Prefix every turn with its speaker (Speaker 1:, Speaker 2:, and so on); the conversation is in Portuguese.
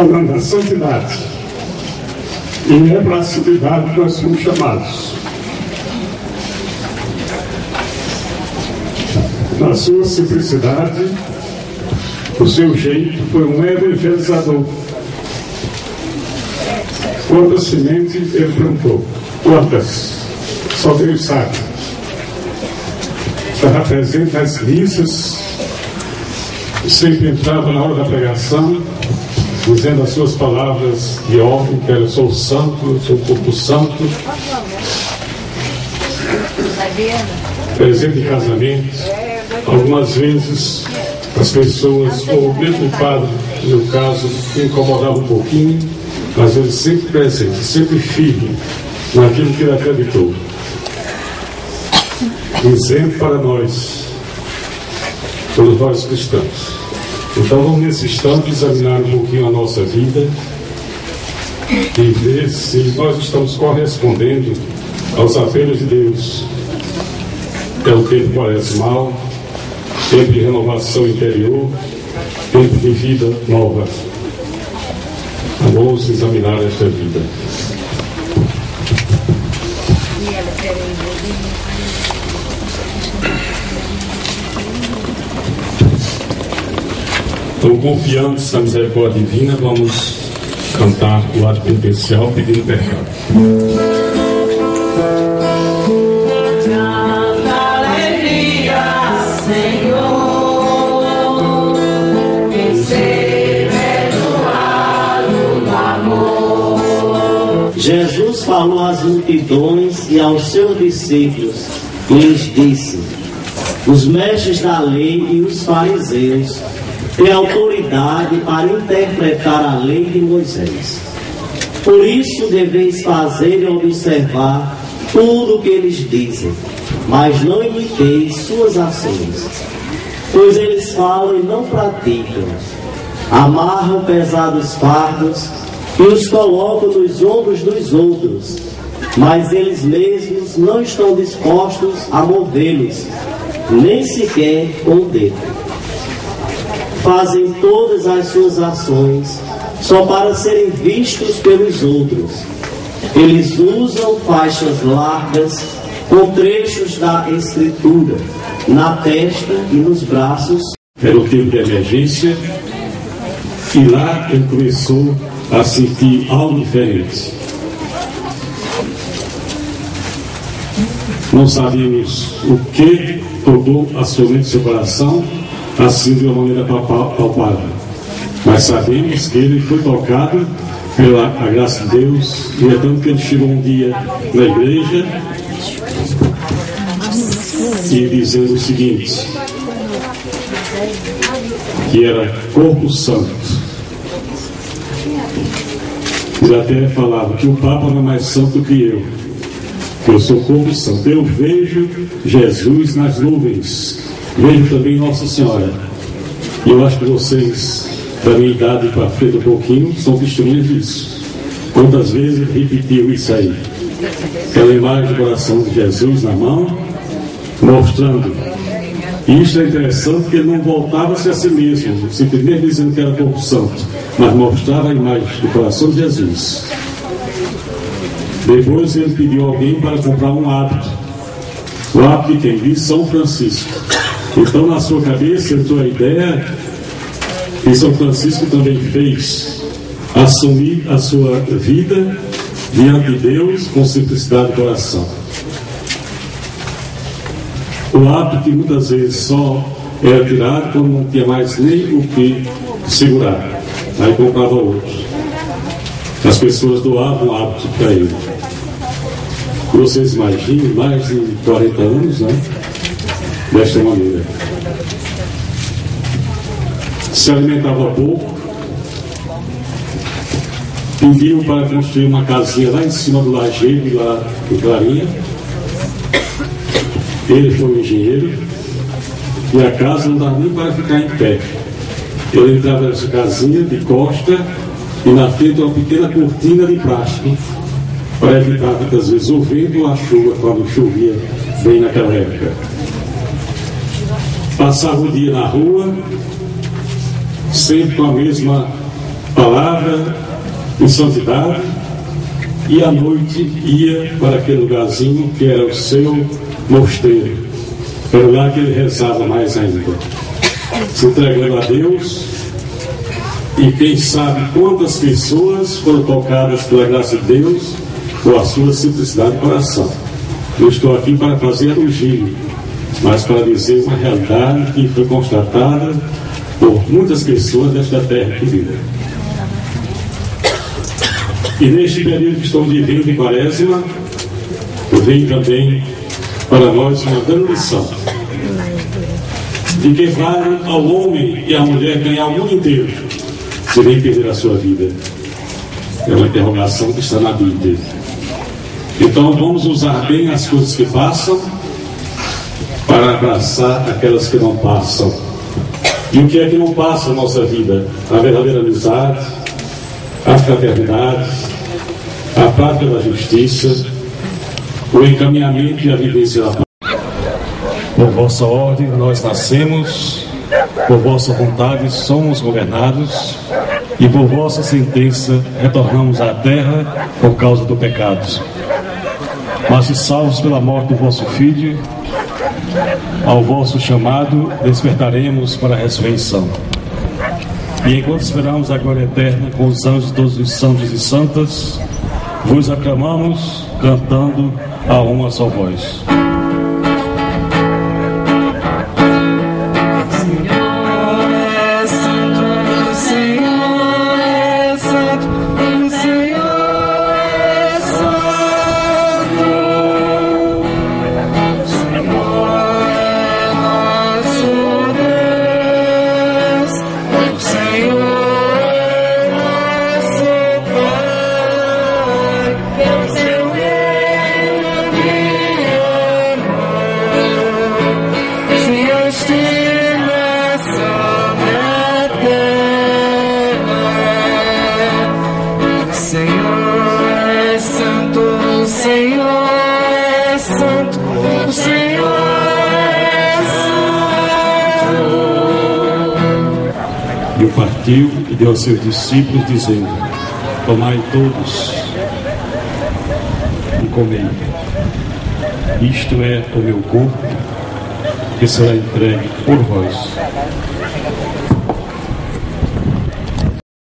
Speaker 1: falando da santidade. E é para a santidade que nós somos chamados. Na sua simplicidade, o seu jeito foi um evangelizador. Quantas sementes ele plantou? Quantas? Só Deus sabe. Estava presente nas missas, sempre entrava na hora da pregação, dizendo as suas palavras de ordem, que era: eu sou santo, eu sou o corpo santo. Presente em casamentos. Algumas vezes as pessoas, ou mesmo o padre, no meu caso, incomodava um pouquinho, às vezes sempre presente, sempre firme naquilo que ele acreditou. Exemplo para nós, todos nós cristãos. Então vamos nesse instante examinar um pouquinho a nossa vida e ver se nós estamos correspondendo aos apelos de Deus. O tempo parece mal, tempo de renovação interior, tempo de vida nova. Vamos examinar esta vida. Então, confiantes na misericórdia divina, vamos cantar o ato penitencial pedindo perdão.
Speaker 2: Jesus falou às multidões e aos seus discípulos e lhes disse: os mestres da lei e os fariseus têm autoridade para interpretar a lei de Moisés. Por isso deveis fazer e observar tudo o que eles dizem, mas não imiteis suas ações, pois eles falam e não praticam. Amarram pesados fardos e os colocam nos ombros dos outros, mas eles mesmos não estão dispostos a movê-los, nem sequer com o dedo. Fazem todas as suas ações só para serem vistos pelos outros. Eles usam faixas largas com trechos da Escritura na testa e nos braços.
Speaker 1: Era o tempo de emergência e lá ele começou a sentir algo diferente. Não sabíamos o que tocou a sua mente e seu coração assim de uma maneira palpável, mas sabemos que ele foi tocado pela graça de Deus, e é tanto que ele chegou um dia na igreja e dizendo o seguinte, que era corpo santo. Ele até falava que o Papa não é mais santo que eu sou corpo santo. Eu vejo Jesus nas nuvens, vejo também Nossa Senhora. E eu acho que vocês, da minha idade para frente um pouquinho, são testemunhas disso. Quantas vezes ele repetiu isso aí? Aquela imagem do coração de Jesus na mão, mostrando. E isso é interessante, porque ele não voltava-se a si mesmo, simplesmente dizendo que era corpo santo, mas mostrava a imagem do coração de Jesus. Depois ele pediu a alguém para comprar um hábito. O hábito de quem? De São Francisco. Então na sua cabeça entrou a ideia que São Francisco também fez: assumir a sua vida diante de Deus com simplicidade de coração. O hábito que muitas vezes só era tirado quando não tinha mais nem o que segurar. Aí comprava outro. As pessoas doavam o hábito para ele. Vocês imaginem, mais de 40 anos, né? Desta maneira. Se alimentava pouco, pediu para construir uma casinha lá em cima do lajeiro, lá em Clarinha. Ele foi um engenheiro e a casa não dava nem para ficar em pé. Ele entrava nessa casinha de costa e na frente uma pequena cortina de plástico para evitar muitas vezes o vento ou a chuva quando chovia bem naquela época. Passava o dia na rua, sempre com a mesma palavra, em santidade, e à noite ia para aquele lugarzinho que era o seu mosteiro. Era lá que ele rezava mais ainda, se entregando a Deus. E quem sabe quantas pessoas foram tocadas pela graça de Deus com a sua simplicidade de coração. Eu estou aqui para fazer elogio, mas para dizer uma realidade que foi constatada por muitas pessoas desta terra querida. E neste período que estamos vivendo em Quaresma, vem também para nós uma grande lição de que vale ao homem e à mulher ganhar o mundo inteiro se nem perder a sua vida. É uma interrogação que está na Bíblia. Então vamos usar bem as coisas que passam para abraçar aquelas que não passam. E o que é que não passa na nossa vida? A verdadeira amizade, a fraternidade, a prática da justiça, o encaminhamento e a vivência da paz. Por vossa ordem nós nascemos, por vossa vontade somos governados, e por vossa sentença retornamos à terra por causa do pecado. Mas se salvos pela morte do vosso Filho, ao vosso chamado despertaremos para a ressurreição. E enquanto esperamos a glória eterna com os anjos todos os santos e santas, vos aclamamos cantando a uma só voz. E partiu e deu aos seus discípulos, dizendo: tomai todos e comei. Isto é o meu corpo, que será entregue por vós.